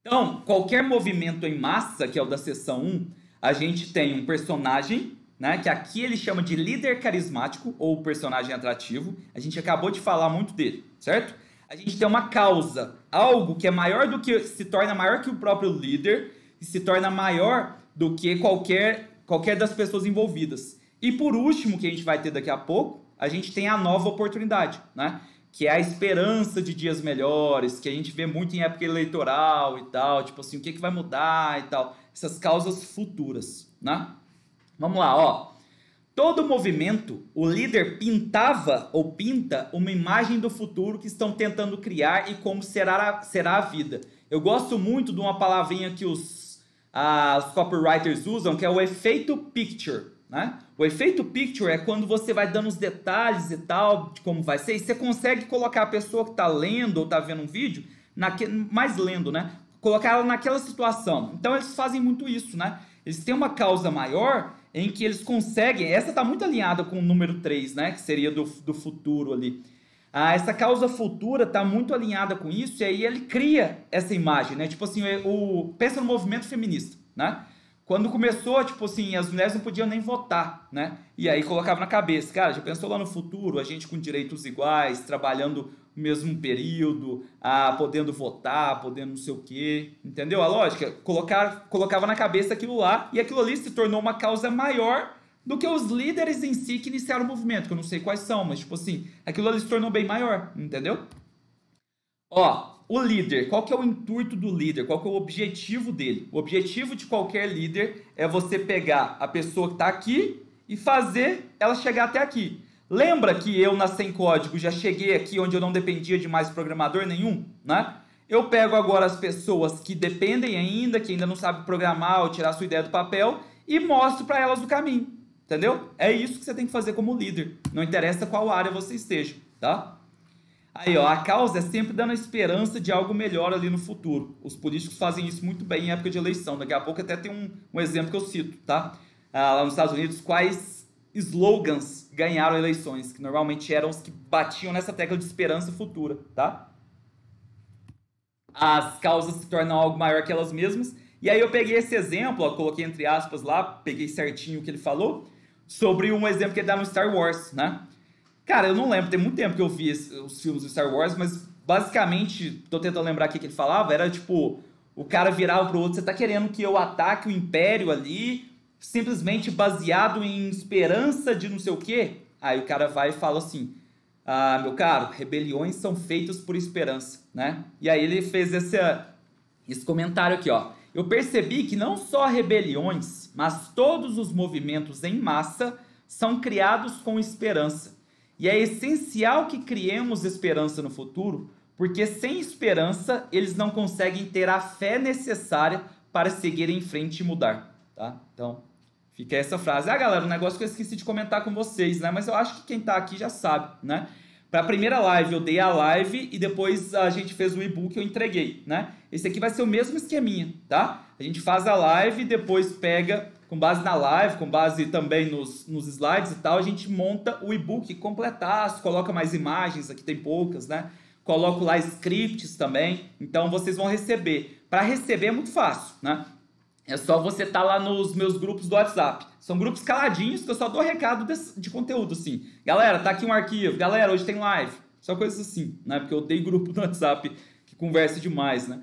Então, qualquer movimento em massa, que é o da seção 1, a gente tem um personagem, né, que aqui ele chama de líder carismático ou personagem atrativo. A gente acabou de falar muito dele, certo? A gente tem uma causa, algo que é maior do que, se torna maior que o próprio líder e se torna maior do que qualquer das pessoas envolvidas. E por último, que a gente vai ter daqui a pouco, a gente tem a nova oportunidade, né? Que é a esperança de dias melhores, que a gente vê muito em época eleitoral e tal, tipo assim, o que vai mudar e tal, essas causas futuras, né? Vamos lá, ó. Todo movimento, o líder pintava ou pinta uma imagem do futuro que estão tentando criar e como será a vida. Eu gosto muito de uma palavrinha que os copywriters usam, que é o efeito picture, né? O efeito picture é quando você vai dando os detalhes e tal, de como vai ser, e você consegue colocar a pessoa que está lendo ou está vendo um vídeo, mais lendo, né? Colocar ela naquela situação. Então eles fazem muito isso, né? Eles têm uma causa maior em que eles conseguem, essa está muito alinhada com o número 3, né? Que seria do futuro ali. Essa causa futura está muito alinhada com isso, e aí ele cria essa imagem, né? Tipo assim, pensa no movimento feminista, né? Quando começou, tipo assim, as mulheres não podiam nem votar, né? E aí colocava na cabeça, cara, já pensou lá no futuro, a gente com direitos iguais, trabalhando no mesmo período, podendo votar, podendo não sei o quê, entendeu? A lógica, colocava na cabeça aquilo lá, e aquilo ali se tornou uma causa maior do que os líderes em si que iniciaram o movimento, que eu não sei quais são, mas tipo assim, aquilo ali se tornou bem maior, entendeu? Ó, o líder, qual que é o intuito do líder? Qual que é o objetivo dele? O objetivo de qualquer líder é você pegar a pessoa que está aqui e fazer ela chegar até aqui. Lembra que eu, na Sem Código, já cheguei aqui onde eu não dependia de mais programador nenhum, né? Eu pego agora as pessoas que dependem ainda, que ainda não sabem programar ou tirar sua ideia do papel e mostro para elas o caminho, entendeu? É isso que você tem que fazer como líder. Não interessa qual área você esteja, tá? Aí, ó, a causa é sempre dando a esperança de algo melhor ali no futuro. Os políticos fazem isso muito bem em época de eleição. Daqui a pouco até tem um exemplo que eu cito, tá? Lá nos Estados Unidos, quais slogans ganharam eleições, que normalmente eram os que batiam nessa tecla de esperança futura, tá? As causas se tornam algo maior que elas mesmas. E aí eu peguei esse exemplo, ó, coloquei entre aspas lá, peguei certinho o que ele falou, sobre um exemplo que ele dá no Star Wars, né? Cara, eu não lembro, tem muito tempo que eu vi os filmes do Star Wars, mas basicamente, tô tentando lembrar o que ele falava, era tipo, o cara virava pro outro, você tá querendo que eu ataque o Império ali, simplesmente baseado em esperança de não sei o quê? Aí o cara vai e fala assim, meu caro, rebeliões são feitas por esperança, né? E aí ele fez esse comentário aqui, ó. Eu percebi que não só rebeliões, mas todos os movimentos em massa são criados com esperança. E é essencial que criemos esperança no futuro, porque sem esperança eles não conseguem ter a fé necessária para seguir em frente e mudar, tá? Então, fica essa frase. Galera, um negócio que eu esqueci de comentar com vocês, né? Mas eu acho que quem tá aqui já sabe, né? Para a primeira live eu dei a live e depois a gente fez o e-book e eu entreguei, né? Esse aqui vai ser o mesmo esqueminha, tá? A gente faz a live e depois pega, com base na live, com base também nos slides e tal, a gente monta o e-book completaço, coloca mais imagens, aqui tem poucas, né? Coloco lá scripts também, então vocês vão receber. Para receber é muito fácil, né? É só você estar lá nos meus grupos do WhatsApp. São grupos caladinhos que eu só dou recado de conteúdo, assim. Galera, tá aqui um arquivo. Galera, hoje tem live. Só coisas assim, né? Porque eu odeio grupo no WhatsApp que conversa demais, né?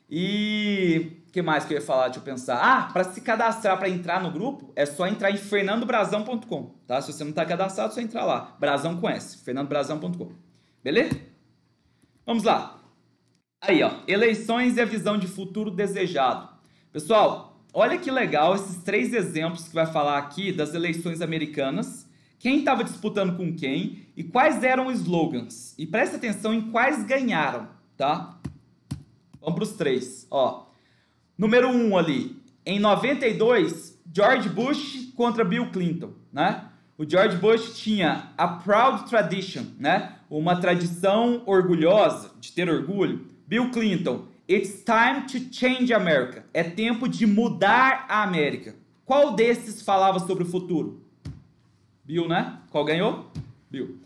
E o que mais que eu ia falar? Deixa eu pensar. Para se cadastrar, para entrar no grupo, é só entrar em fernandobrazão.com, tá? Se você não está cadastrado, é só entrar lá. Brazão com S, fernandobrazão.com. Beleza? Vamos lá. Aí, ó. Eleições e a visão de futuro desejado. Pessoal, olha que legal esses 3 exemplos que vai falar aqui das eleições americanas. Quem estava disputando com quem e quais eram os slogans. E preste atenção em quais ganharam, tá? Vamos para os 3, ó. Número 1 ali, em 92, George Bush contra Bill Clinton, né? O George Bush tinha a Proud Tradition, né? Uma tradição orgulhosa, de ter orgulho. Bill Clinton, It's time to change America. É tempo de mudar a América. Qual desses falava sobre o futuro? Bill, né? Qual ganhou? Bill.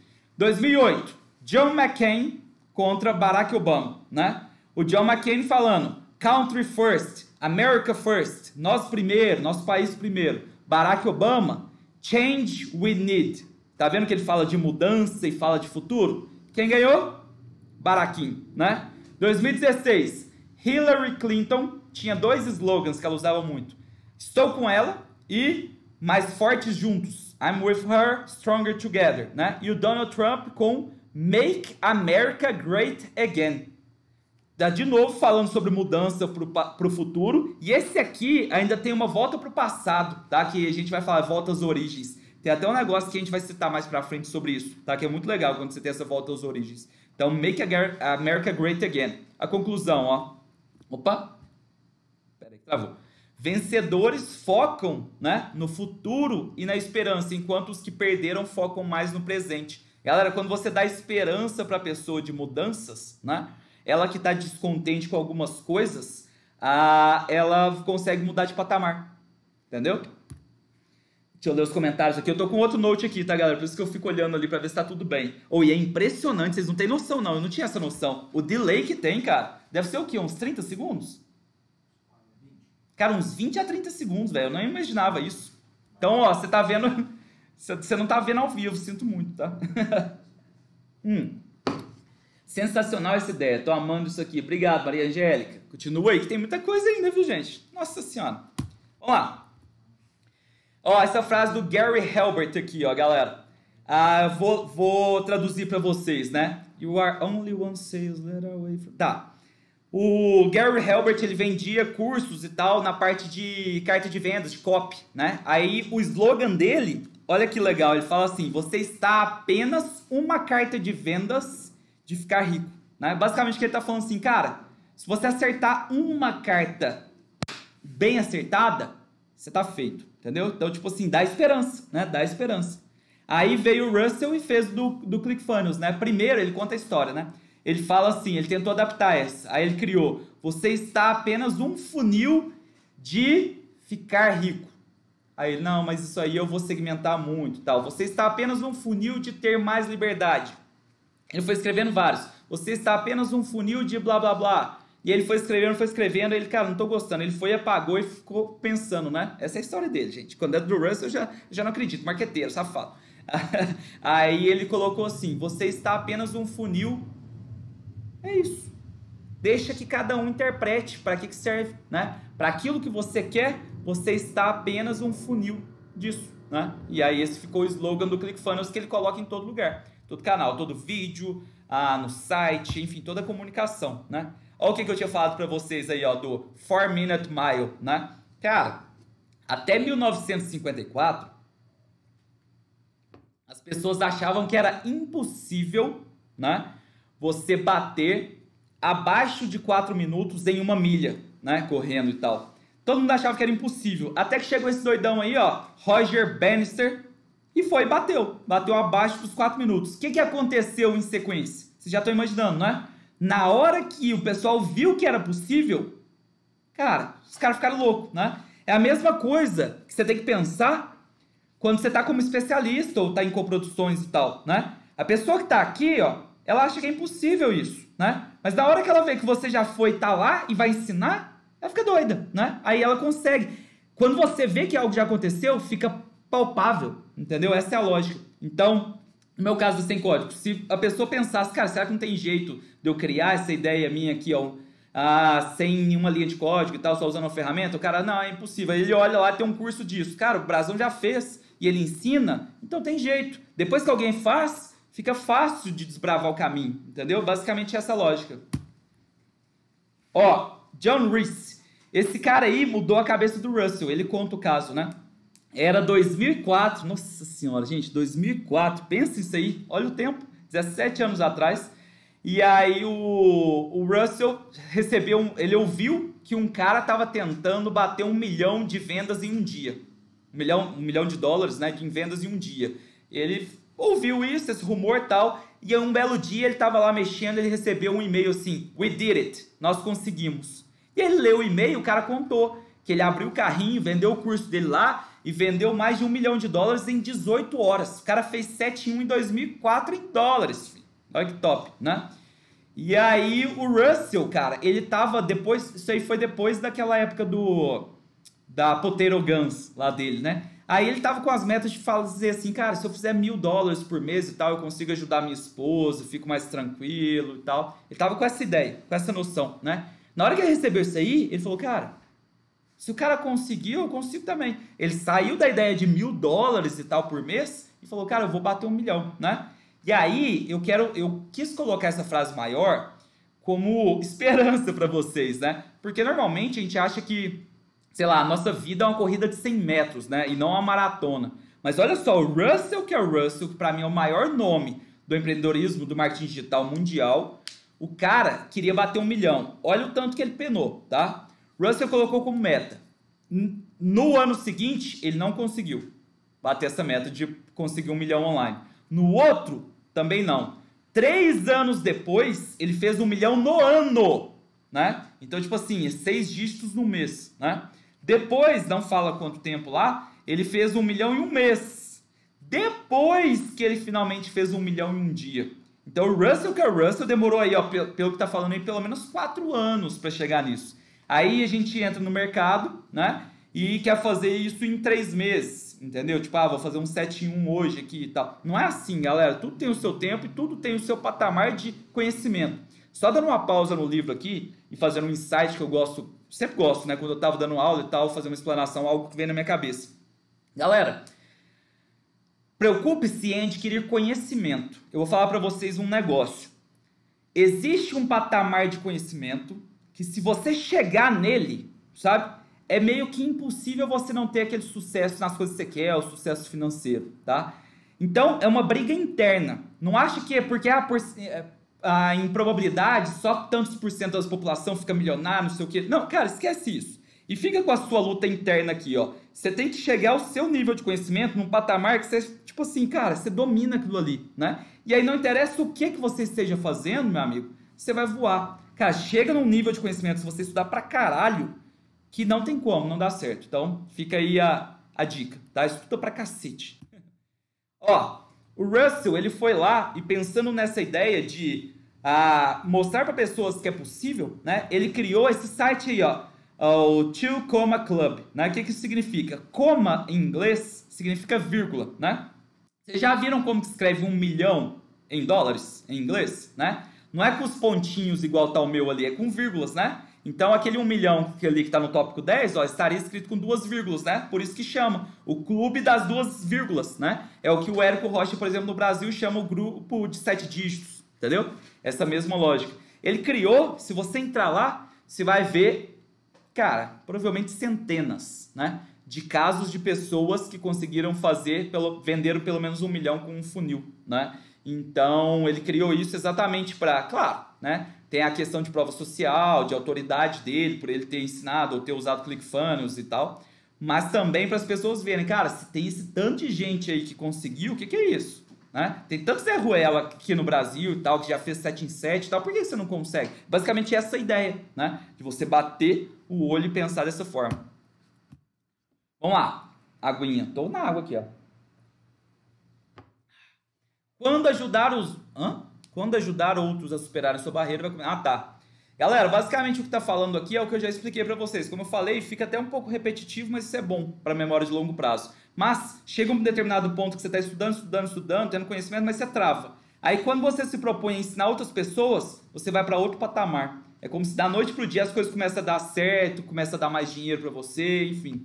2008, John McCain contra Barack Obama, né? O John McCain falando, Country first, America first, nós primeiro, nosso país primeiro. Barack Obama, change we need. Tá vendo que ele fala de mudança e fala de futuro? Quem ganhou? Baraquinho, né? 2016, Hillary Clinton tinha 2 slogans que ela usava muito. Estou com ela e mais fortes juntos. I'm with her, stronger together, né? E o Donald Trump com Make America Great Again. De novo falando sobre mudança para o futuro. E esse aqui ainda tem uma volta para o passado, tá? Que a gente vai falar volta às origens. Tem até um negócio que a gente vai citar mais para frente sobre isso, tá? Que é muito legal quando você tem essa volta às origens. Então, Make America Great Again. A conclusão, ó. Opa! Peraí que travou. Vencedores focam, né, no futuro e na esperança, enquanto os que perderam focam mais no presente. Galera, quando você dá esperança para a pessoa de mudanças, né, ela que está descontente com algumas coisas, ela consegue mudar de patamar. Entendeu? Deixa eu ler os comentários aqui. Eu tô com outro note aqui, tá, galera? Por isso que eu fico olhando ali para ver se tá tudo bem. E é impressionante, vocês não têm noção, não. Eu não tinha essa noção. O delay que tem, cara, deve ser o quê? Uns 30 segundos? Cara, uns 20 a 30 segundos, velho. Eu não imaginava isso. Então, ó, você tá vendo... Você não tá vendo ao vivo, sinto muito, tá? Sensacional essa ideia. Tô amando isso aqui. Obrigado, Maria Angélica. Continua aí, que tem muita coisa ainda, viu, gente? Nossa Senhora. Vamos lá. Ó, essa frase do Gary Halbert aqui, ó, galera. Vou traduzir para vocês, né? You are only one sales letter away from... Tá. O Gary Halbert, ele vendia cursos e tal na parte de carta de vendas, de copy, né? Aí o slogan dele, olha que legal, ele fala assim: você está a apenas uma carta de vendas de ficar rico, né? Basicamente o que ele tá falando assim, cara, se você acertar uma carta bem acertada, você tá feito, entendeu? Então, tipo assim, dá esperança, né? Dá esperança. Aí veio o Russell e fez do ClickFunnels, né? Primeiro, ele conta a história, né? Ele fala assim, ele tentou adaptar essa. Aí ele criou, você está apenas um funil de ficar rico. Aí ele, não, mas isso aí eu vou segmentar muito, tal. Você está apenas um funil de ter mais liberdade. Ele foi escrevendo vários. Você está apenas um funil de blá, blá, blá. E ele foi escrevendo, ele, cara, não tô gostando. Ele foi, apagou e ficou pensando, né? Essa é a história dele, gente. Quando é do Russell, eu já não acredito. Marqueteiro, safado. Aí ele colocou assim, você está apenas um funil. É isso. Deixa que cada um interprete para que serve, né? Para aquilo que você quer, você está apenas um funil disso, né? E aí esse ficou o slogan do ClickFunnels que ele coloca em todo lugar. Todo canal, todo vídeo, no site, enfim, toda a comunicação, né? Olha o que eu tinha falado para vocês aí, ó, do 4-Minute Mile, né? Cara, até 1954, as pessoas achavam que era impossível, né, você bater abaixo de 4 minutos em 1 milha, né, correndo e tal. Todo mundo achava que era impossível. Até que chegou esse doidão aí, ó, Roger Bannister, e foi, bateu abaixo dos 4 minutos. O que aconteceu em sequência? Vocês já estão imaginando, né? Na hora que o pessoal viu que era possível, cara, os caras ficaram loucos, né? É a mesma coisa que você tem que pensar quando você está como especialista ou está em coproduções e tal, né? A pessoa que está aqui, ó, ela acha que é impossível isso, né? Mas na hora que ela vê que você já foi, tá lá e vai ensinar, ela fica doida, né? Aí ela consegue. Quando você vê que algo já aconteceu, fica palpável, entendeu? Essa é a lógica. Então, no meu caso do Sem Código, se a pessoa pensasse, cara, será que não tem jeito de eu criar essa ideia minha aqui, ó, sem nenhuma linha de código e tal, só usando uma ferramenta? O cara, não, é impossível. Aí ele olha lá, tem um curso disso. Cara, o Brasão já fez e ele ensina, então tem jeito. Depois que alguém faz, fica fácil de desbravar o caminho, entendeu? Basicamente essa lógica. Ó, John Reese. Esse cara aí mudou a cabeça do Russell. Ele conta o caso, né? Era 2004. Nossa senhora, gente, 2004. Pensa isso aí. Olha o tempo. 17 anos atrás. E aí o Russell recebeu... Ele ouviu que um cara estava tentando bater 1 milhão de vendas em um dia. 1 milhão de dólares, né? Em vendas em um dia. Ele ouviu isso, esse rumor e tal. E um belo dia ele estava lá mexendo, ele recebeu um e-mail assim: We did it, nós conseguimos. E ele leu o e-mail, o cara contou que ele abriu o carrinho, vendeu o curso dele lá e vendeu mais de 1 milhão de dólares em 18 horas. O cara fez 7 em 1 em 2004 em dólares, filho. Olha que top, né? E aí o Russell, cara, ele tava depois, isso aí foi depois daquela época da Potato Guns lá dele, né? Aí ele tava com as metas de fazer assim, cara, se eu fizer $1.000 por mês e tal, eu consigo ajudar minha esposa, fico mais tranquilo e tal. Ele tava com essa ideia, com essa noção, né? Na hora que ele recebeu isso aí, ele falou, cara, se o cara conseguiu, eu consigo também. Ele saiu da ideia de $1.000 e tal por mês e falou, cara, eu vou bater 1 milhão, né? E aí eu quis colocar essa frase maior como esperança para vocês, né? Porque normalmente a gente acha que, sei lá, a nossa vida é uma corrida de 100 metros, né? E não uma maratona. Mas olha só, o Russell, que é o Russell, que para mim é o maior nome do empreendedorismo, do marketing digital mundial, o cara queria bater 1 milhão. Olha o tanto que ele penou, tá? Russell colocou como meta. No ano seguinte, ele não conseguiu bater essa meta de conseguir 1 milhão online. No outro, também não. 3 anos depois, ele fez 1 milhão no ano, né? Então, tipo assim, 6 dígitos no mês, né? Depois, não fala quanto tempo lá, ele fez 1 milhão em um mês. Depois que ele finalmente fez 1 milhão em um dia. Então, o Russell, que é o Russell, demorou aí, ó, pelo que tá falando aí, pelo menos 4 anos para chegar nisso. Aí a gente entra no mercado, né? E quer fazer isso em 3 meses, entendeu? Tipo, vou fazer um 7 em 1 hoje aqui e tal. Não é assim, galera. Tudo tem o seu tempo e tudo tem o seu patamar de conhecimento. Só dando uma pausa no livro aqui e fazendo um insight que eu gosto, sempre gosto, né? Quando eu tava dando aula e tal, fazer uma explanação, algo que vem na minha cabeça. Galera, preocupe-se em adquirir conhecimento. Eu vou falar para vocês um negócio. Existe um patamar de conhecimento que, se você chegar nele, sabe, é meio que impossível você não ter aquele sucesso nas coisas que você quer, o sucesso financeiro, tá? Então, é uma briga interna. Não acha que é porque em probabilidade só tantos por cento da população fica milionário, não sei o quê. Não, cara, esquece isso. E fica com a sua luta interna aqui, ó. Você tem que chegar ao seu nível de conhecimento num patamar que você, tipo assim, cara, você domina aquilo ali, né? E aí não interessa o que você esteja fazendo, meu amigo, você vai voar. Cara, chega num nível de conhecimento, se você estudar pra caralho, que não tem como, não dá certo. Então, fica aí a dica, tá? Estuda pra cacete. Ó, o Russell, ele foi lá e pensando nessa ideia de mostrar para pessoas que é possível, né? Ele criou esse site aí, ó, o 2 Comma Club, né? O que isso significa? Coma, em inglês, significa vírgula, né? Vocês já viram como que escreve 1 milhão em dólares, em inglês, né? Não é com os pontinhos igual tá o meu ali, é com vírgulas, né? Então, aquele 1 milhão que ali que está no tópico 10, ó, estaria escrito com 2 vírgulas, né? Por isso que chama o clube das 2 vírgulas, né? É o que o Érico Rocha, por exemplo, no Brasil, chama o grupo de 7 dígitos, entendeu? Essa mesma lógica. Ele criou, se você entrar lá, você vai ver, cara, provavelmente centenas, né? De casos de pessoas que conseguiram venderam pelo menos 1 milhão com um funil, né? Então, ele criou isso exatamente para, claro, né? Tem a questão de prova social, de autoridade dele, por ele ter ensinado ou ter usado ClickFunnels e tal. Mas também para as pessoas verem, cara, se tem esse tanto de gente aí que conseguiu, o que é isso? Né? Tem tanto Zé Ruela aqui no Brasil e tal, que já fez 7 em 7 e tal, por que você não consegue? Basicamente essa ideia, né? De você bater o olho e pensar dessa forma. Vamos lá, aguinha. Tô na água aqui, ó. Quando ajudar outros a superarem sua barreira, vai começar. Tá. Galera, basicamente o que está falando aqui é o que eu já expliquei para vocês. Como eu falei, fica até um pouco repetitivo, mas isso é bom para memória de longo prazo. Mas chega um determinado ponto que você está estudando, tendo conhecimento, mas você trava. Aí quando você se propõe a ensinar outras pessoas, você vai para outro patamar. É como se da noite para o dia as coisas começam a dar certo, começa a dar mais dinheiro para você, enfim.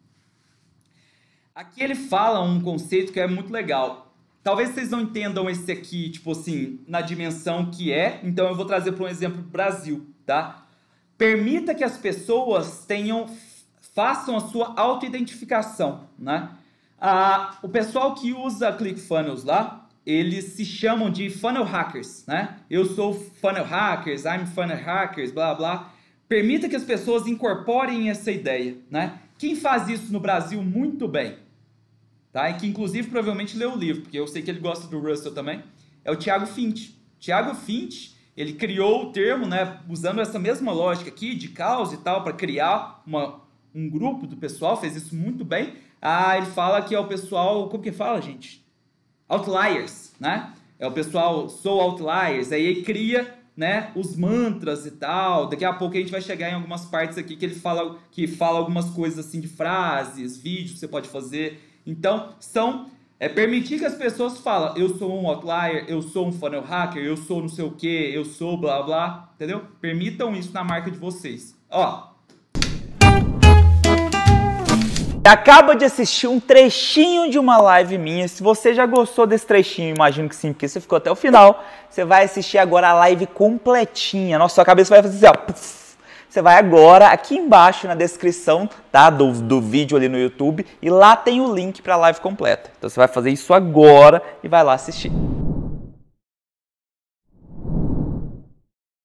Aqui ele fala um conceito que é muito legal. Talvez vocês não entendam esse aqui, tipo assim, na dimensão que é. Então eu vou trazer para um exemplo Brasil, tá? Permita que as pessoas façam a sua auto-identificação, né? O pessoal que usa ClickFunnels lá, eles se chamam de funnel hackers, né? Eu sou funnel hackers, I'm funnel hackers, blá blá. Permita que as pessoas incorporem essa ideia, né? Quem faz isso no Brasil muito bem, tá? E que inclusive provavelmente leu o livro, porque eu sei que ele gosta do Russell também, é o Thiago Finch. Thiago Finch, ele criou o termo, né, usando essa mesma lógica aqui de causa e tal, para criar um grupo do pessoal, fez isso muito bem. Ele fala que é o pessoal, como que fala, gente? Outliers, né? É o pessoal, sou outliers, aí ele cria né, os mantras e tal. Daqui a pouco a gente vai chegar em algumas partes aqui que ele fala, algumas coisas assim de frases, vídeos que você pode fazer. Então, permitir que as pessoas falem, eu sou um outlier, eu sou um funnel hacker, eu sou não sei o que, eu sou blá blá, entendeu? Permitam isso na marca de vocês. Ó. Acaba de assistir um trechinho de uma live minha. Se você já gostou desse trechinho, imagino que sim, porque você ficou até o final, você vai assistir agora a live completinha. Nossa, sua cabeça vai fazer assim, ó. Puff. Você vai agora aqui embaixo na descrição, tá, do vídeo ali no YouTube, e lá tem o link para a live completa. Então você vai fazer isso agora e vai lá assistir.